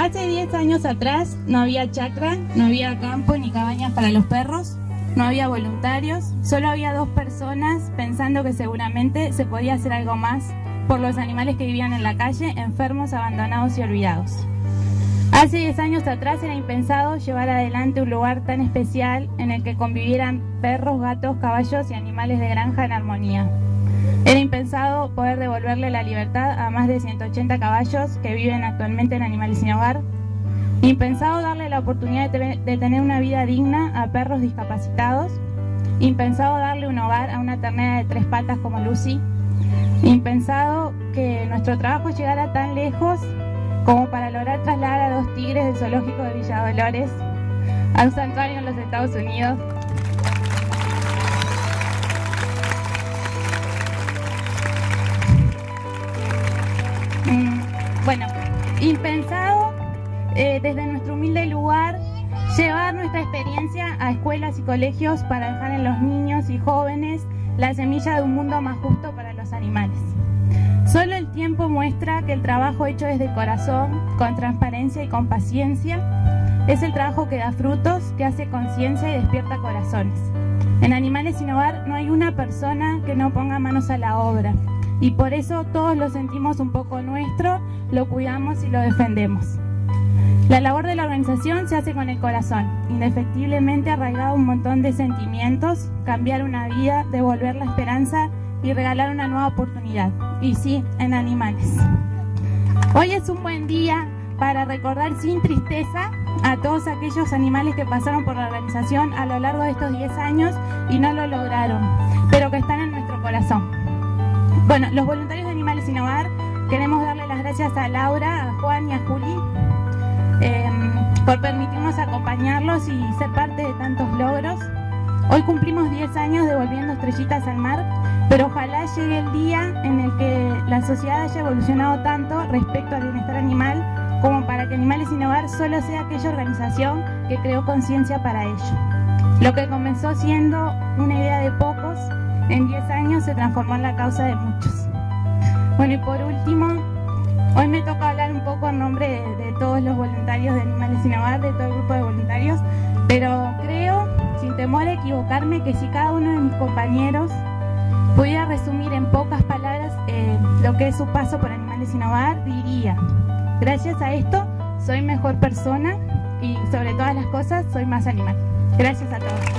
Hace 10 años atrás no había chacra, no había campo ni cabañas para los perros, no había voluntarios, solo había 2 personas pensando que seguramente se podía hacer algo más por los animales que vivían en la calle, enfermos, abandonados y olvidados. Hace 10 años atrás era impensado llevar adelante un lugar tan especial en el que convivieran perros, gatos, caballos y animales de granja en armonía. Era impensado poder devolverle la libertad a más de 180 caballos que viven actualmente en Animales Sin Hogar. Impensado darle la oportunidad de tener una vida digna a perros discapacitados. Impensado darle un hogar a una ternera de 3 patas como Lucy. Impensado que nuestro trabajo llegara tan lejos como para lograr trasladar a 2 tigres del zoológico de Villa Dolores a un santuario en los Estados Unidos. Bueno, impensado desde nuestro humilde lugar llevar nuestra experiencia a escuelas y colegios para dejar en los niños y jóvenes la semilla de un mundo más justo para los animales. Solo el tiempo muestra que el trabajo hecho desde el corazón, con transparencia y con paciencia, es el trabajo que da frutos, que hace conciencia y despierta corazones. En Animales Sin Hogar no hay una persona que no ponga manos a la obra, y por eso todos lo sentimos un poco nuestro, lo cuidamos y lo defendemos. La labor de la organización se hace con el corazón, indefectiblemente arraigado un montón de sentimientos, cambiar una vida, devolver la esperanza y regalar una nueva oportunidad. Y sí, en animales. Hoy es un buen día para recordar sin tristeza a todos aquellos animales que pasaron por la organización a lo largo de estos 10 años y no lo lograron, pero que están en nuestro corazón. Bueno, los voluntarios de Animales Sin Hogar queremos darle las gracias a Laura, a Juan y a Juli por permitirnos acompañarlos y ser parte de tantos logros. Hoy cumplimos 10 años devolviendo estrellitas al mar, pero ojalá llegue el día en el que la sociedad haya evolucionado tanto respecto al bienestar animal como para que Animales Sin Hogar solo sea aquella organización que creó conciencia para ello. Lo que comenzó siendo una idea de pocos, en 10 años se transformó en la causa de muchos. Bueno, y por último, hoy me toca hablar un poco en nombre de todos los voluntarios de Animales Sin Hogar, de todo el grupo de voluntarios, pero creo, sin temor a equivocarme, que si cada uno de mis compañeros pudiera resumir en pocas palabras lo que es su paso por Animales Sin Hogar, diría: gracias a esto soy mejor persona y sobre todas las cosas soy más animal. Gracias a todos.